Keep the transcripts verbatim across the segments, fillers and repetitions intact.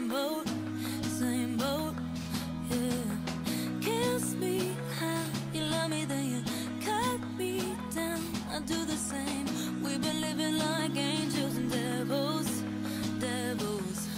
same boat, same boat, yeah. Kiss me how you love me, then you cut me down. I do the same. We've been living like angels and devils, devils.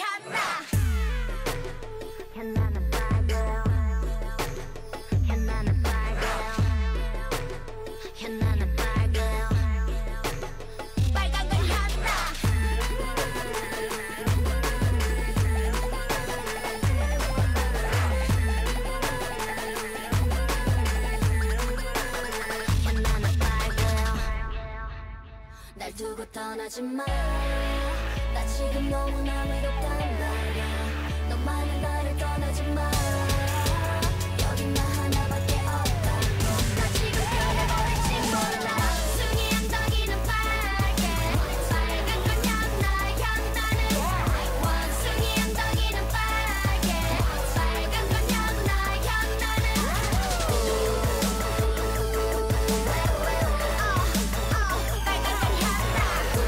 향나 향나는 빨간 향나는 빨간 향나는 빨간 빨간 걸 향나 향나는 빨간 날 두고 떠나지 마 나 지금 너무나 외롭단 말야 너만은 나를 떠나지 마 여긴 나 하나밖에 없다고 나 지금 변해버릴지 몰라 원숭이 엉덩이는 빨개 빨간 건 향나 향나는 원숭이 엉덩이는 빨개 빨간 건 향나 향나는 빨간 건 향나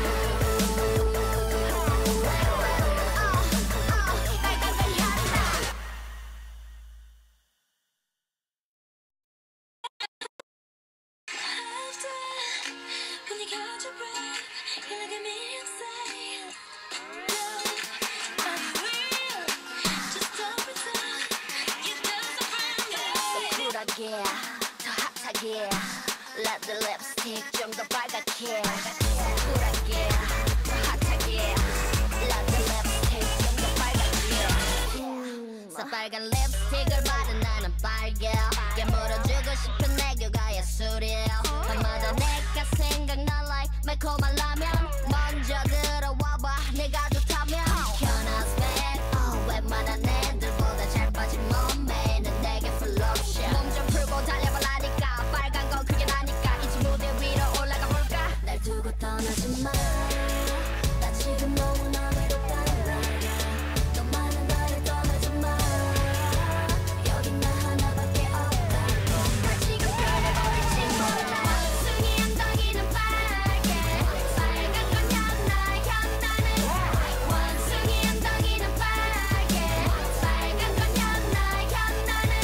When you catch your breath, you look at me and say, "No, I'm real. Just don't pretend you're just a friend." 더 쿨하게, 더 핫하게, let the lipstick 좀 더 빨갛게. 쿨하게, 더 핫하게, let the lipstick 좀 더 빨갛게. 새빨간 립스틱을 바른 나는 빨개. 깨물어주고 싶은 애교가 예술이야. 밤마다 내가 생각나 like 매콤한 라면 먼저 들어와봐 내가 좋다면 현아's back oh, 웬만한 애들보다 잘 빠진 몸매는 내게 full option 몸 좀 풀고 달려볼라니까 빨간 건 그게 나니까 이제 무대 위로 올라가 볼까 날 두고 떠나지 마 나 지금 너무나 외롭단 말야 너만은 나를 떠나지 마 여긴 나 하나밖에 없다고 나 지금 변해버릴지 몰라 원숭이 엉덩이는 빨개 빨간 건 향나 향나는 원숭이 엉덩이는 빨개 빨간 건 향나 향나는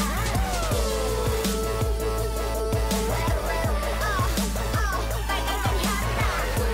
빨간 건 향나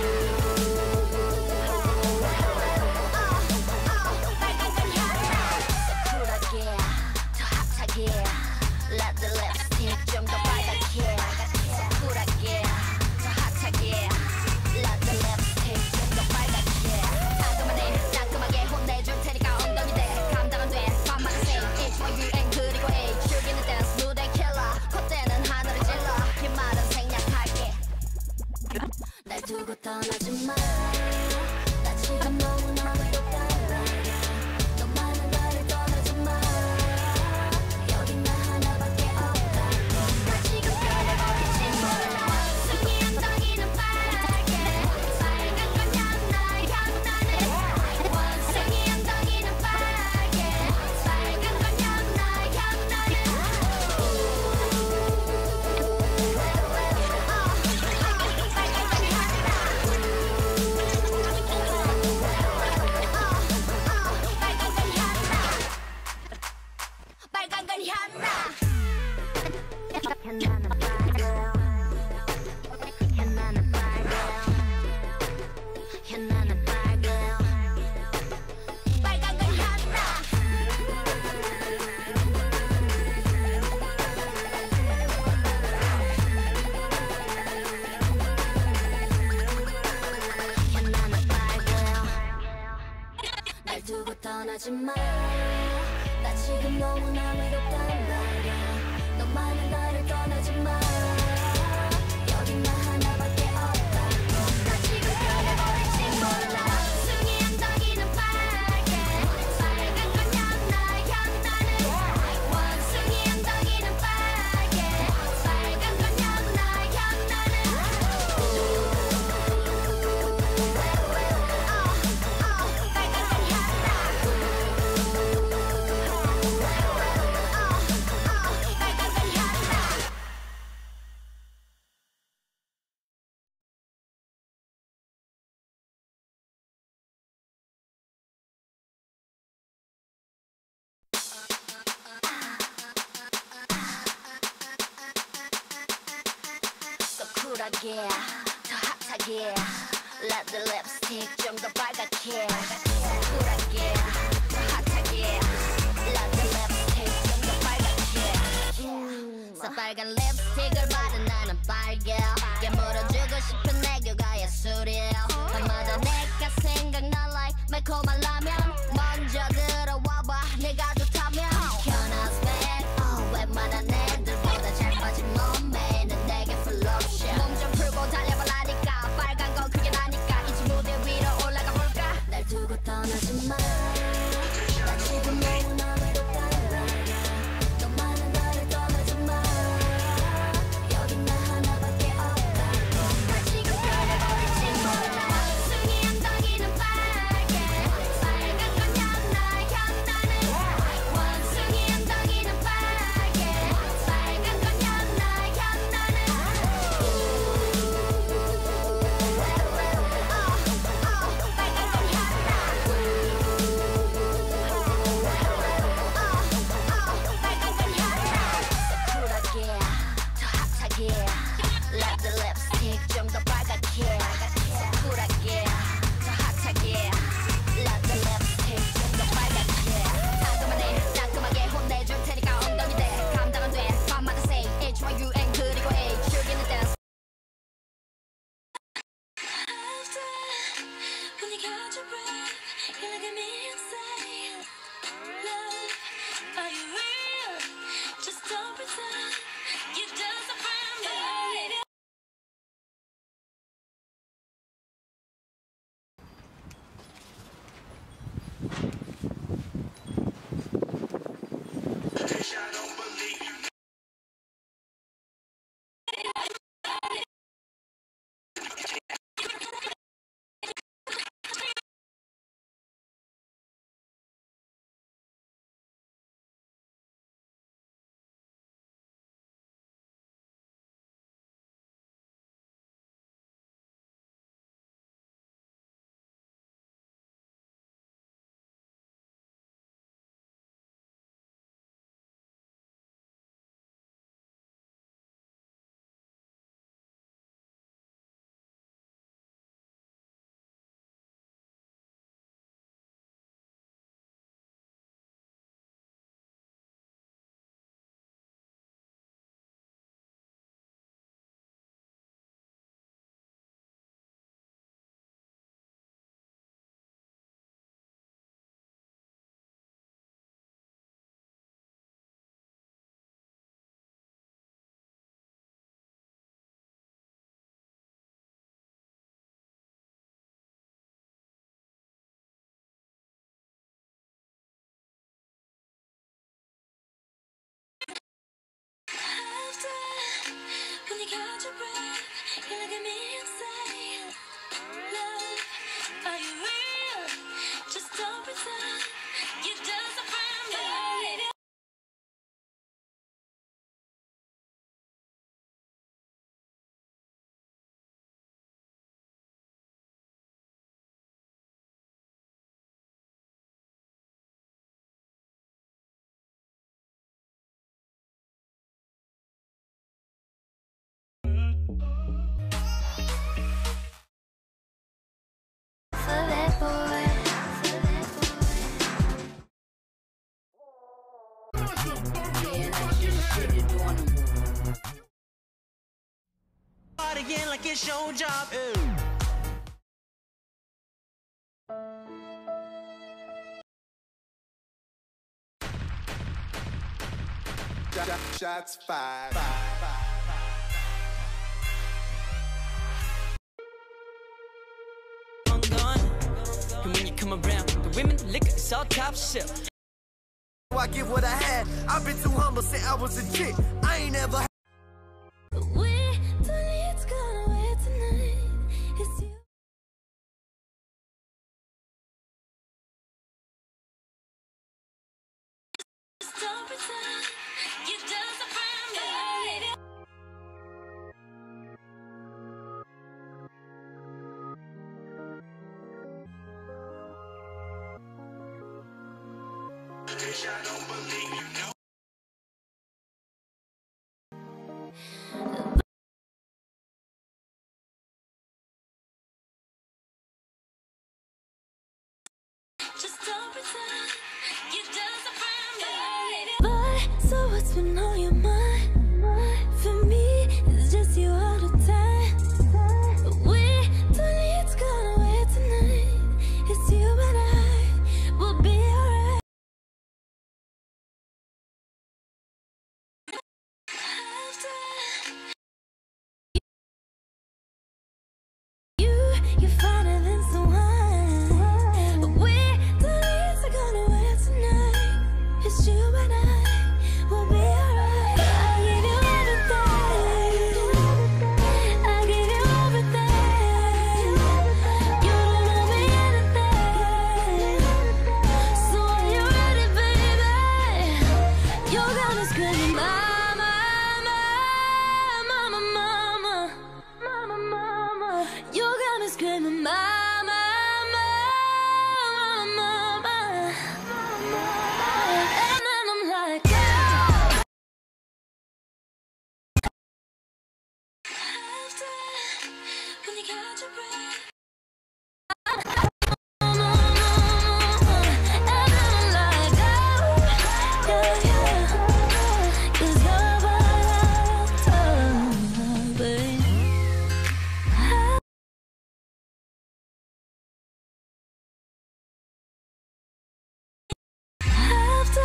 빨간 건 향나 쿨하게 더 핫하게 let the lipstick 좀 더 빨갛게 쿨하게 더 핫하게 let the lipstick 좀 더 빨갛게 따끔하네 따끔하게 혼내줄 테니까 엉덩이 대 감당 안 돼 밤마다 sing H Y U N 그리고 A 즐기는 댄스 무대 킬러 콧대는 하늘을 찔러 긴 말은 생략할게 날 두고 떠나지 마 나 지금 너무나 외롭단 말야 너만은 나를 떠나지 마 여긴 나 하나밖에 없다고 나 지금 변해버릴지 몰라 원숭이 엉덩이는 빨개 빨간 건 향나 향나는 원숭이 엉덩이는 빨개 빨간 건 향나 향나는 빨간 건 향나 빨간 건 향나 향나는 빨간 향나는 빨간 향나는 빨간 빨간 건 향나 향나는 빨간 날 두고 떠나지 마 나 지금 너무나 외롭단 말야 너만은 나를 떠나지 마 여긴 나 하나밖에 없다고 나 지금 변해버릴지 몰라 원숭이 엉덩이는 빨개 빨간 건 향나 향나는 원숭이 엉덩이는 빨개 빨간 건 향나 향나는 빨간 건 향나 빨간 건 향나 쿨하게 더 핫하게 Let the lipstick 좀 더 빨갛게 쿨하게 핫하게 Let the lipstick 좀 더 빨갛게 음. 새빨간 립스틱을 바른 나는 빨개 얘 물어주고 싶은 애교가 예술이야 밤마다 내가 생각나 like 매콤한 라면 먼저 들어와봐 내가 좋다면 Can I spend oh, 웬만한 애들보다 잘 빠진 몸매는 내게 full option 몸 좀 풀고 달려봐라니까 빨간 건 그게 나니까 이제 무대 위로 올라가 볼까 날 두고 떠나지 마 나 지금 너무 나 외롭단 말이야 너만은 나를 떠나지 마 여긴 나 하나밖에 없다고 나 지금 변해버릴지 몰라 원숭이 엉덩이는 빨개 빨간 건 향나 향나는 원숭이 엉덩이는 빨개 빨간 건 향나 향나는 빨간 건 쿨하게 더 핫하게 Let the lipstick 좀 더 빨갛게 쿨하게 더 핫하게 Let the lipstick 좀 더 빨갛게 따끔하네 따끔하게 혼내줄 테니까 엉덩이 대 감당 안 돼 밤마다 say H Y U N 그리고 A 즐기는 댄스 When you catch your breath, you look at me and say, Love, are you real? Just don't pretend you're just a friend, baby. When you catch your breath, you look at me and say, Love, are you real? Just don't pretend you're just a friend, baby. Again like it's your job. Shots fired. I'm gone. And when you come around, the women liquor, it's all top shelf. I give what I had. I've been too humble since I was a kid. I ain't ever had. We don't need to go away tonight. It's you. Just don't pretend you're just a friend, baby. I don't believe you know. don't pretend you're just a friend, baby. But so what's been on your mind? For me, it's just you all the time. We don't need to go away tonight. It's you and I will be alright. You, you're finer than someone. We don't need to go away tonight. It's you and I will be alright. I give you everything. I give you everything. You don't know me anything. So are you ready, baby? You're gonna scream, mama, mama, mama, mama, mama. You're gonna scream, mama, mama, mama, mama. And then I'm like, oh. After, when you catch your breath. And then I'm like, oh, yeah, yeah. 'Cause you're what I love, babe. After,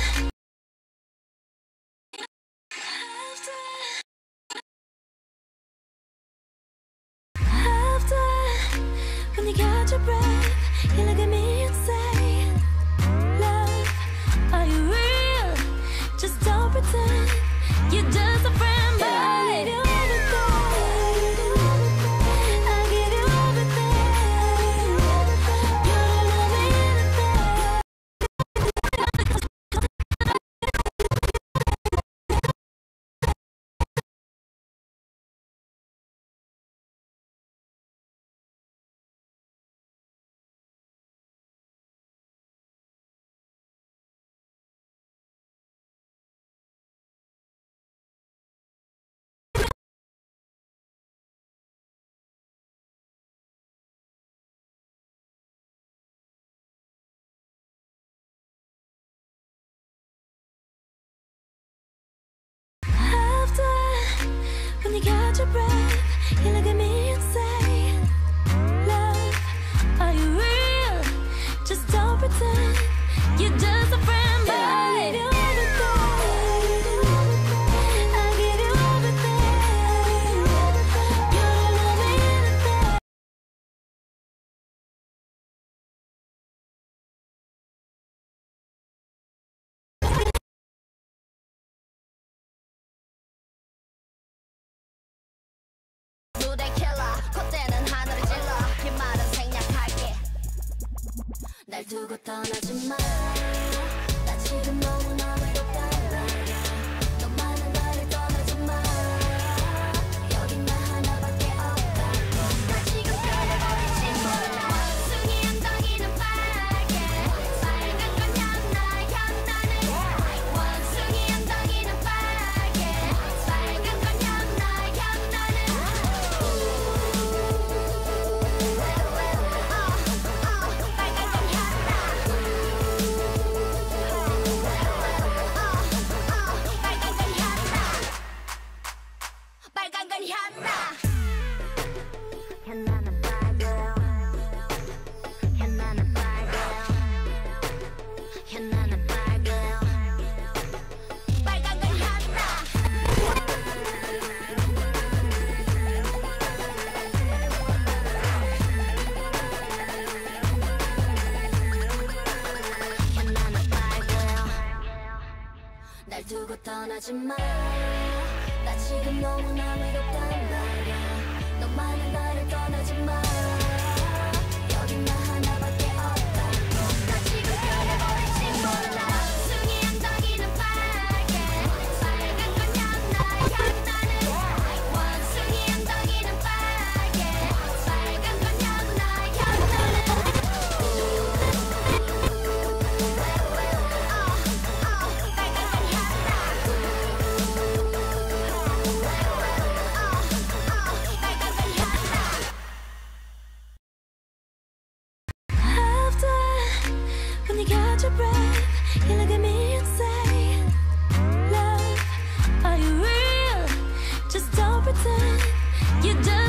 after, when you catch your breath, you look at me and say, love, are you real? Just don't pretend you're just a friend, babe. I give you everything. I give you everything. You don't know me anything. After, when you catch your breath, you look at me and say, love, are you real? Just don't pretend you're just a friend, babe. I give you everything. I give you everything. You don't know me anything. 무대 킬러 콧대는 하늘을 찔러 긴 말은 생략할게. 날 두고 떠나지 마. 나 지금 너무나 외롭단 말이야. 너만은 나를 떠나지 마. 여긴 나 하나밖에 없다고. 나 지금 변해버릴지 몰라. 원숭이 엉덩이는 빨개. 빨간 건 향나 향나는. 원숭이 엉덩이는 빨개. 빨간 건 향나 향나는. 빨간 건 향나. 향나는 빨개. 향나는 빨개. 향나는 빨개. 빨간 건 향나. 향나는 빨개. 날 두고 떠나지 마. 나 지금 너무나 외롭단 말이야. 너만은 나를 떠나지 마. 여긴 나 하나밖에 없다고. 나 지금 변해버릴지 몰라. 원숭이 엉덩이는 빨개. 빨간 건 향나 향나는. 원숭이 엉덩이는 빨개. 빨간 건 향나 향나는. 빨간 건 향나. 빨간 건 향나. You look at me and say, love, are you real? Just don't pretend you don't.